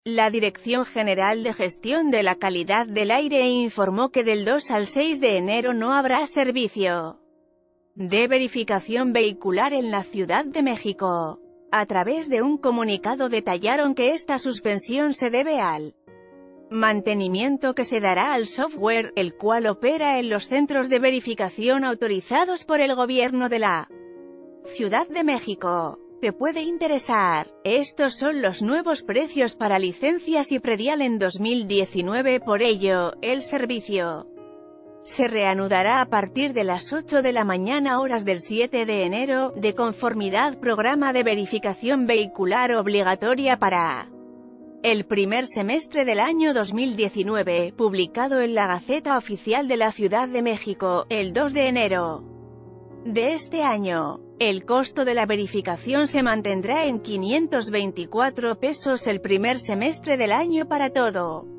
La Dirección General de Gestión de la Calidad del Aire informó que del 2 al 6 de enero no habrá servicio de verificación vehicular en la Ciudad de México. A través de un comunicado detallaron que esta suspensión se debe al mantenimiento que se dará al software, el cual opera en los centros de verificación autorizados por el gobierno de la Ciudad de México. Te puede interesar. Estos son los nuevos precios para licencias y predial en 2019, por ello, el servicio se reanudará a partir de las 8 de la mañana horas del 7 de enero, de conformidad programa de verificación vehicular obligatoria para el primer semestre del año 2019, publicado en la Gaceta Oficial de la Ciudad de México, el 2 de enero de este año. El costo de la verificación se mantendrá en 524 pesos el primer semestre del año para todo